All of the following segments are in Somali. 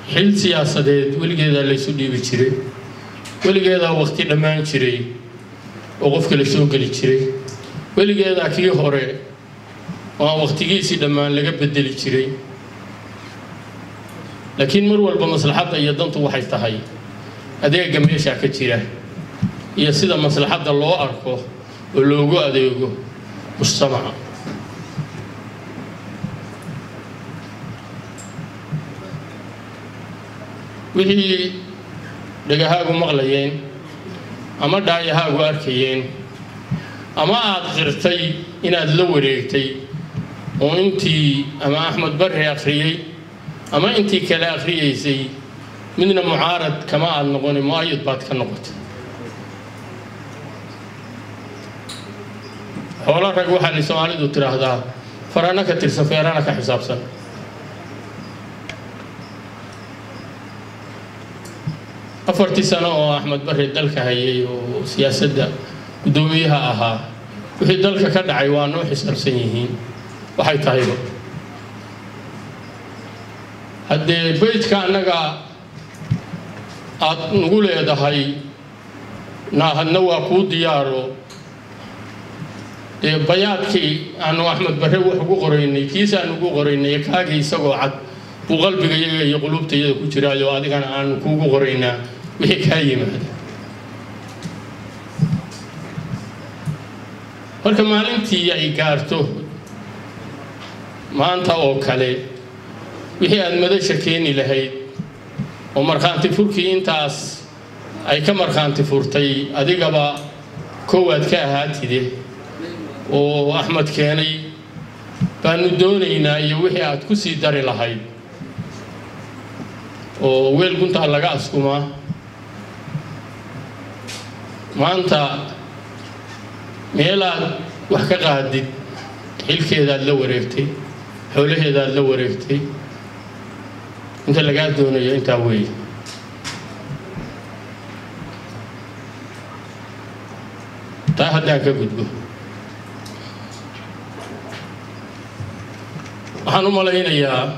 حل سياسة ولقيدا ليسو ديبي جيري ولقيدا وقتي دمان جيري وقفك لسو قلي جيري ولقيدا كي هوري وقتيgiisii dhamaan laga bedeli jiray laakiin mar walba maslaxada iyo dantu waxay tahay adeega meesha ka jira iyo sida maslaxada loo arko oo loogu adeego mujtamaca wixii dhagahaagu maqlayeen ama dhaayahaagu arkayeen ama aad qirtay inaad la wareegtay وانتي أما أحمد بري أخريي أما انتي كلا أخريي زي مننا معارض كما النغوني مؤيد بعد كنقط حوالا رجوها اللي سوالي دو ترى هذا فرانا كتير سفيرانا كحساب سن أفرتي سنة أحمد بري دلك هي وسياسة دا دوميها أها وهي دلك كده عيوان وحسر سنيهين waxay tahay hadee beedka anaga aad nagu leedahay naahadna waa ku diyaaro bayaadkii aanu Axmed Barre wax ugu qoraynay kiisaan ugu qoraynay kaagi isagoo cad buu qalbigayga iyo qulubtayda ku jiraayo adigana aan kuugu qoraynaa wixii ka yimaada marka maalintii ay gaarto maanta oo kale wixii aad madasha keeni lahayd oo marxaanti furkii intaas ay ka marxaanti furtay adigaba koowaad ka ahaatide oo Axmed keenay baanu doonaynaa iyo wixii aad ku sii dari lahayd oo weel gunta laga askuma maanta meelaad wax ka qaadid xilkeeda la wareegtay حولها ذا لوريتي أنت اللي قاعد دوني أنت وين تاهداك قدو أنا ملاين يا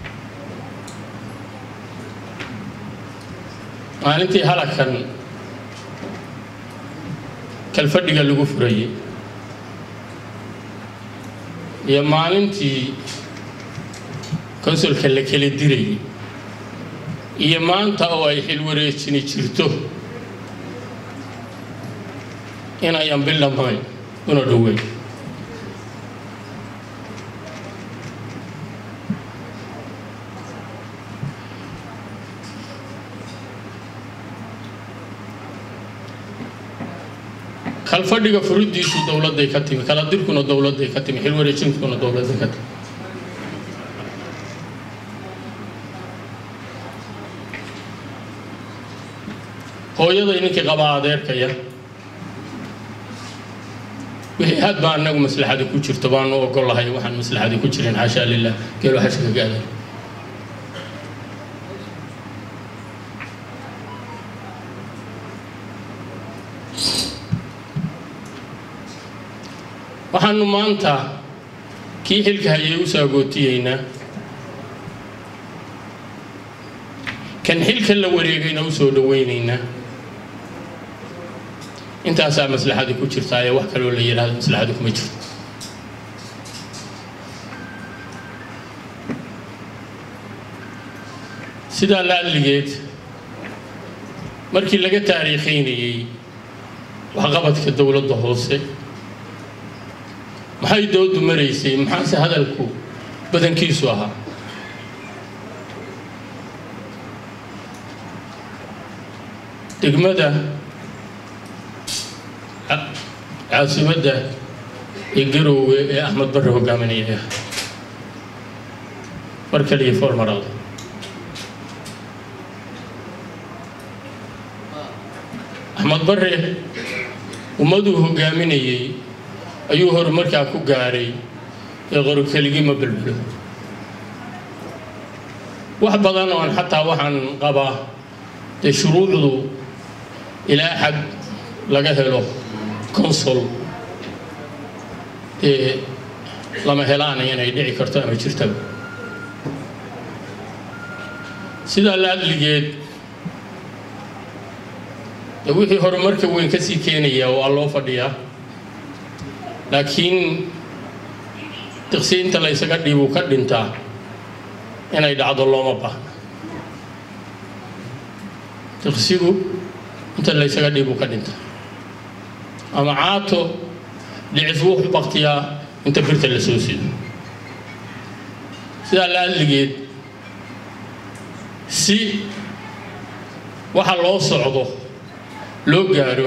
أنتي هلا كان كالفرد قال له فري يا maalintii konsulka la kala diray iyo maanta oo ay xil wareejin jirto in ay ambilamay una dhawey kalfadhiga furudiisu dawladda ka timi kala dirkuna dawladda ka timi xil wareejinkuna dawladda ka timi hooyada intii qaba adeerkaya wixii had baa anagu maslaxada ku jirto baan oo ogolahay waxaan maslaxada ku jirin xasha lillah geelo xashka gaaday waxaanu maanta kii xilka hayay u saagootiyayna kan xilka la wareegayna u soo dhaweynayna intaasaa maslaxada ku jirta ee wax kale oo la yiraahdo maslaxada kuma jirto sidaa la aligeed markii laga taariikhaynayay waxqabadka dawladda hoose maxay dawladdu maraysay maxaa hadalku badankiisu ahaa degmada caasimadda Garowe ee Axmed Barre hogaaminaya markaliya formarada Axmed Barre ummadu hogaaminayay ayuu horumarka ku gaaray ee qoro keligii ma bilbilo wax badan oo xataa waxaan qabaa shuruucdu ilaa xad laga helo consul lama helaan inay dhici karto ama jirto sida la adligeed wixii horumarka weyn ka sii keenaya oo loo fadhiyaa laakiin taqsiinta la isaga dhiibo ka dhintaa inay dhacdo looma baahna taqsigu inta la isaga dhiibo ka dhintaa ama caato dhicis wuxuu baqtiyaa inta birta la soo siido sida la adligeed si waxa loo socdo loo gaaro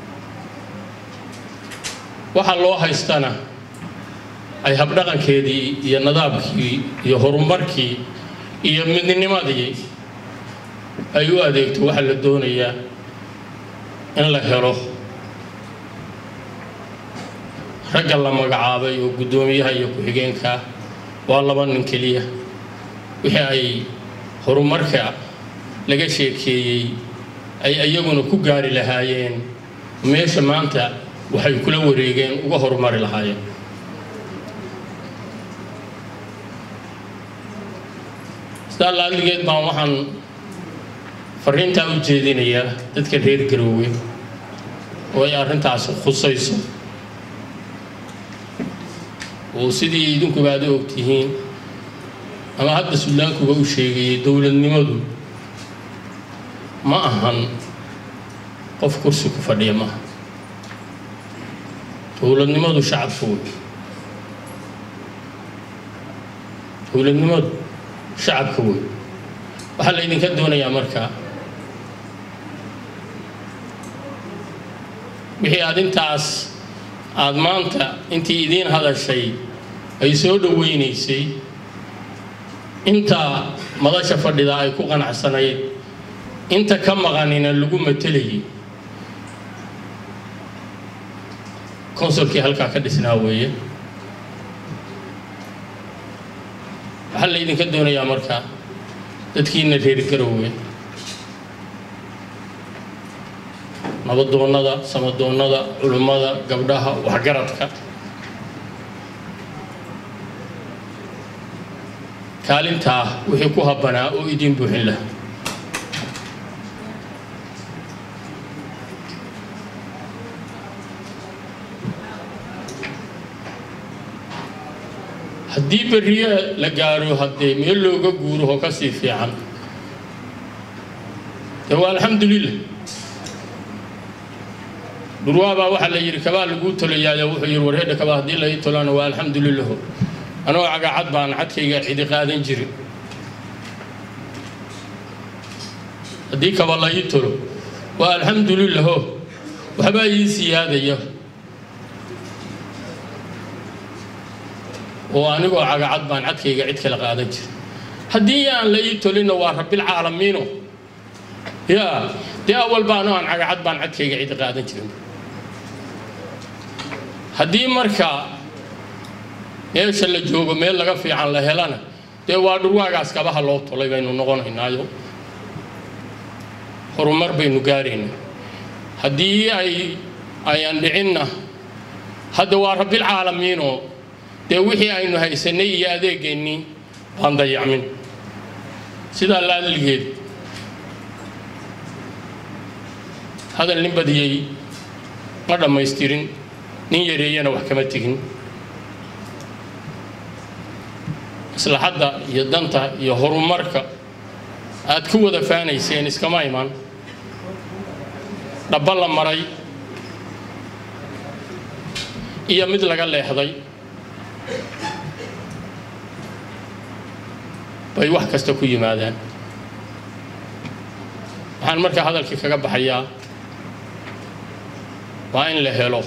waxa loo haystana ay habdhaqankeedii iyo nadaamkii iyo horumarkii iyo midnimadii ay u adeegto waxa la doonayaa in la helo ragga la magacaabay oo gudoomiyaha iyo ku-xigeenka waa laba nin kaliya wixii ay horumarka laga sheekeeyay ay ayaguna ku gaari lahaayeen meesha maanta waxay kula wareegeen uga horumari lahaayeen ligeed baan waxaan fariintaa u jeedinayaa dadka reer Garowe oo ay arrintaas khusayso oo sidii idinku baad ogtihiin ama hadda Suudaankuba u sheegay dawladnimadu ma ahan qof kursi ku fadhiya ma dawladnimadu shacabku dawladnimadu shacabku waxa la idinka doonayaa markaa wixii adintaas aad maanta intii idin hadashay ay soo dhaweynaysay inta madasha fadhida ay ku qanacsanayd inta ka maqanina lagu matelayay konsolkii halka ka dhisnaa weeye waxa la idinka doonayaa markaa dadkiina reer Garowe nabadoonnada samadoonnada culimada gabdhaha waxgaradka kaalinta wixii ku habanaa oo idin buuxin lahaa haddii beriya la gaaro haddii meel looga guuro ka sii fiican alxamdulillah durwaaba waxa la yiri kabaa lagu tolayaa wuxuu yiri wareedha kabaa hadii la tolana waa alxamdulillah anoo cagacad baan cadkayga cidi qaadan jirin hadii kabaa la tolo waa alxamdulillah waxba ii siyaadaya oo anigoo cagacad baan cadkayga cid kala qaadan jirin hadii aan la tolina waa rabbil caalamiin ya dee awal baan aan cagacad baan cadkayga cid qaadan jirin haddii marka meesha la joogo meel laga fiican la helana dee waa dhurwaagaas kabaha loo tolay baynu noqonaynaayo horumar baynu gaaraynaa haddii ayaan dhicinna hadda waa rabbil caalamiin dee wixii aynu haysanay iyo adeegeennii baan dayacmin sidaa la adligeed hadal nin badiyey ma dhammaystirin nin yareeyana wax kama tegin maslaxadda iyo danta iyo horumarka aad ku wada faanayseen iskama iman dhaba la maray iyo mid laga leexday bay wax kasta ku yimaadaan waxaan markaa hadalkii kaga baxayaa waa in la helo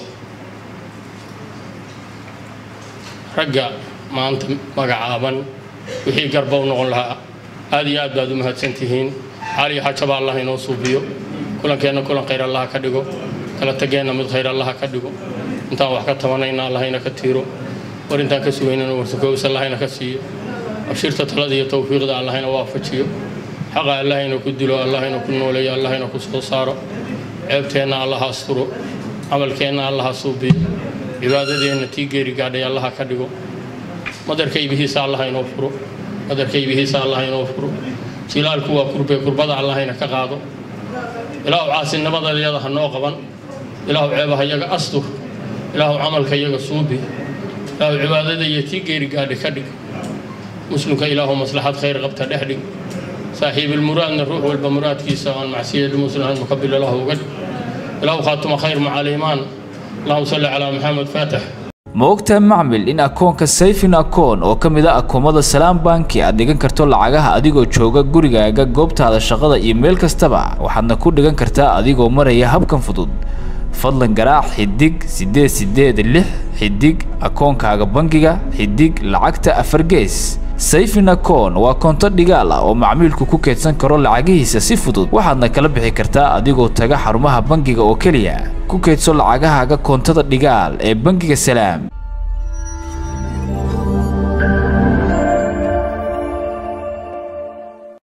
ragga maanta magacaaban wixii garba u noqon lahaa aad iyo aad baad u mahadsantihiin cali xajaba allah inoo suubiyo kulankeena kulan khayr allah ka dhigo kala tageena mid khayr allah ka dhigo intaan wax ka tabanayna allah ina ka tiiro war intaan ka sugaynana warsakoos allah ina ka siiyo abshirta talada iyo tawfiiqda allah ina waafajiyo xaqa allah ina ku dilo allah ina ku nooleeyo allah ina ku soo saaro ceebteena allah asturo amalkeena allah suubiyo cibaadadeena tii geeri gaadhay allah ka dhigo madarkaybihiisa allah inoo furo madarkaybihiisa allah inoo furo jilaalku waa kurbada allahayna ka qaado ilaahu caasinimada iyada ha noo qaban ilaahu ceebaha iyaga astur ilaahu camalka iyaga suubi ilaahu cibaadada iyo tii geeri gaadhi ka dhig muslimka ilaahu maslaxad khayr qabta dhex dhig saaxiib almuraadna ruux walba muraadkiisa aan macsiya muslim muqabbil lahu wad ilaahu khaatuma khayr maca aliimaan allahumma salli ala muhammad fatih ma ogtahay macmil in akoonka Sayfin akoon oo ka mid ah akoomada Salaam Banki aad dhigan karto lacagaha adigoo jooga gurigaaga goobtaada shaqada iyo meel kastaba waxaadna ku dhigan kartaa adigoo maraya habkan fudud fadlan garaac xidig 886 xidig akoonkaaga bangiga xidig lacagta 4 gees Sayfin akoon waa konto dhigaal ah oo macmiilku ku keedsan karo lacagihiisa si fudud waxaadna kala bixi kartaa adigoo taga xarumaha bangiga oo kaliya ku keedso lacagahaaga kontada dhigaal ee bangiga Salaam